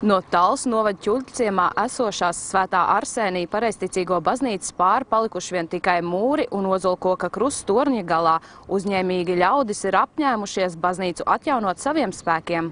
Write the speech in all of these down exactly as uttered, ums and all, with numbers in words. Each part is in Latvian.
No Talsu novada Ķuļķciemā esošās Svētā Arsēnija pareizticīgo baznīcas pāri palikuši vien tikai mūri un ozolkoka krusts torņa galā. Uzņēmīgi ļaudis ir apņēmušies baznīcu atjaunot saviem spēkiem.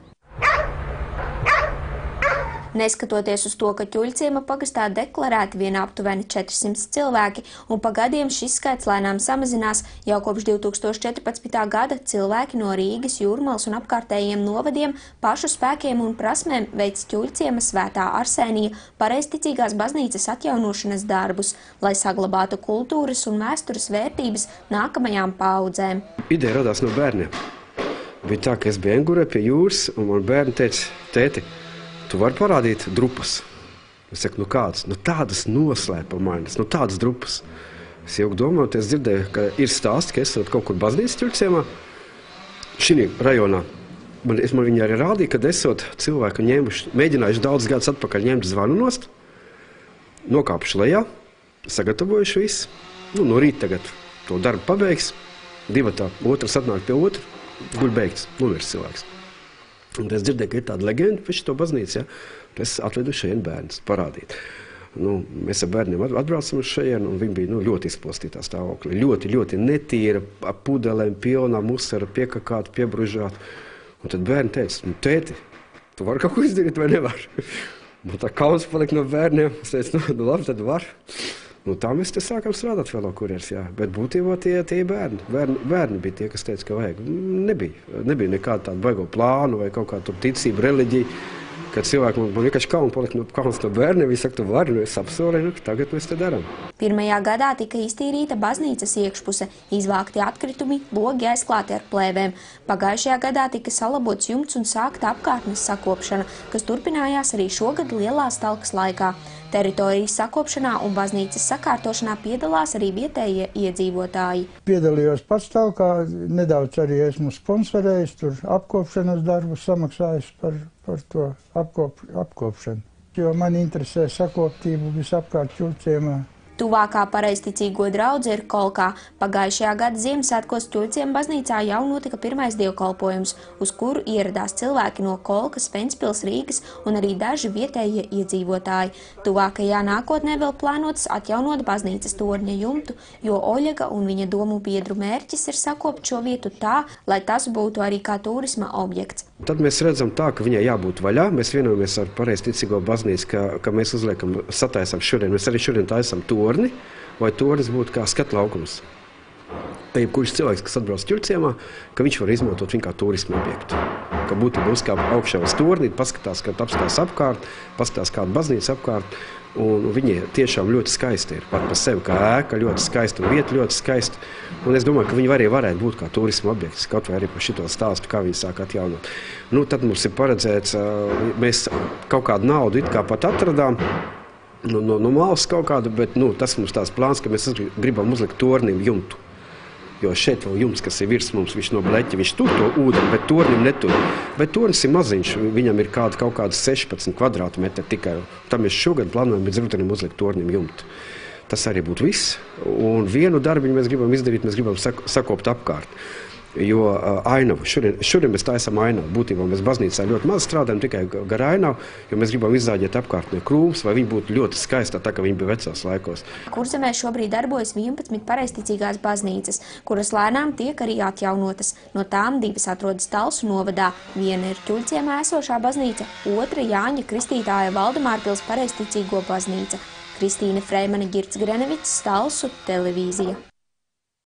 Neskatoties uz to, ka Ķuļķciema pagastā deklarēti vien aptuveni četrsimt cilvēki, un pa gadiem šis skaits lēnām samazinās, jau kopš divi tūkstoši četrpadsmitā gada cilvēki no Rīgas, Jūrmalas un apkārtējiem novadiem pašu spēkiem un prasmēm veic Ķuļķciema Svētā Arsēnija pareizticīgās baznīcas atjaunošanas darbus, lai saglabātu kultūras un vēstures vērtības nākamajām paaudzēm. Ideja radās no bērniem. Bija tā, ka es biju Engurē pie jūras, un man bērni teica, tēti, tu vari parādīt drupas? Es saku, nu kādas? Nu tādas noslēpamainas, nu tādas drupas. Es ilgi domāju, es dzirdēju, ka ir stāsti, ka esot kaut kur baznīcas Ķuļķciemā, šī rajonā. Man, es man viņi arī rādīju, kad esot cilvēku ņēmuši, mēģinājuši daudz gadus atpakaļ ņemt zvanu nost, nokāpuši lejā, sagatavojuši visu. Nu, no rīta tagad to darbu pabeigs, divatā, otrs atnāk pie otru, guļ beigts, nomirs cilvēks. Un es dzirdēju, ka ir tāda leģenda par šo baznīcu, ja? Es atvedu šeit bērnus parādīt. Nu, mēs ar bērniem atbraucam uz šeit, un viņi bija nu, ļoti izpostītā stāvoklī. Ļoti, ļoti netīra, ar pudelēm, pilnā musara, piekakāta, piebružāta. Un tad bērni teica, nu, tēti, tu vari kaut ko izdarīt vai nevar? Man tā kauns palika no bērniem. Es teicu, nu, nu labi, tad var. Nu, tā mēs te sākam strādāt vēl kurjers, jā. Bet būtībā tie, tie bērni. bērni. Bērni bija tie, kas teica, ka vajag. Nebija. Nebija nekāda tāda baigo plānu vai kaut kāda ticība, reliģija. Kad cilvēki man, man vienkārši kaunu palika no kauns no bērniem, viņi saka, tu vari, nu es apsolēju, nu tagad mēs te darām. Pirmajā gadā tika iztīrīta baznīcas iekšpuse, izvākti atkritumi, logi aizklāti ar plēvēm. Pagājušajā gadā tika salabots jumts un sākta apkārtnes sakopšana, kas turpinājās arī šogad lielās talkas laikā. Teritorijas sakopšanā un baznīcas sakārtošanā piedalās arī vietējie iedzīvotāji. Piedalījos pats talkā, nedaudz arī esmu sponsorējis, tur apkopšanas darbus samaksājis par, par to apkop, apkopšanu. Jo man interesē sakoptību visapkārt Ķuļķciemā. Tuvākā pareizticīgo draudze ir Kolkā. Pagājušajā gada Ziemassvētkos Ķuļķciema baznīcā jau notika pirmais dievkalpojums, uz kuru ieradās cilvēki no Kolkas, Ventspils, Rīgas un arī daži vietējie iedzīvotāji. Tuvākajā nākotnē vēl plānots atjaunot baznīcas torņa jumtu, jo Oļega un viņa domu biedru mērķis ir sakopt šo vietu tā, lai tas būtu arī kā turisma objekts. Tad mēs redzam tā, ka viņai jābūt vaļā. Mēs vienojamies ar pareizticīgo baznīcu, ka, ka mēs uzliekam, sataisam šodien. Mēs arī šodien taisam torni, vai tornis būtu kā skatlaukums. Jebkurš cilvēks, kas atbrauc Ķuļķciemā, ka viņš var izmantot viņu kā turismu objektu. Ka būtu uzkāp augšā uz torni, paskatās, kad apskatās apkārt, paskatās kādu baznīcu apkārt, un viņi tiešām ļoti skaisti ir. Pat par sevi kā ēka, ļoti skaista un vieta ļoti skaista. Un es domāju, ka viņi arī varētu būt kā turismu objekts, kaut vai arī par šito stāstu, kā viņi sāk atjaunot. Nu, tad mums ir paredzēts, mēs kaut kādu naudu it kā pat atradām, no, no, no malas kaut kādu, bet nu, tas mums tās plāns, ka mēs gribam uzlikt tornim jumtu. Jo šeit vēl jums, kas ir virs mums, viņš no bleķa, viņš tur to ūdeni, bet tornim netur. Bet tornis ir maziņš, viņam ir kāda, kaut kāda sešpadsmit kvadrātmetri tikai. Tam mēs šogad plānojam līdz rudenim uzlikt tornim jumtu. Tas arī būtu viss. Un vienu darbiņu mēs gribam izdarīt, mēs gribam sak sakopt apkārt. Jo uh, ainavu, šodien, šodien mēs taisam ainavu. Būtībā mēs baznīcā ļoti maz strādājam, tikai gar ainavu, jo mēs gribam izzāģēt apkārtnē krūmus, vai viņi būtu ļoti skaistā, tā kā viņi bija vecās laikos. Kurzemē šobrīd darbojas vienpadsmit pareizticīgās baznīcas, kuras lēnām tiek arī atjaunotas. No tām divas atrodas Talsu novadā. Viena ir Ķuļķciemā esošā baznīca, otra Jāņa Kristītāja Valdemārpils pareizticīgo baznīca. Kristīne Freimane, Girts Grenevics, Talsu televīzija.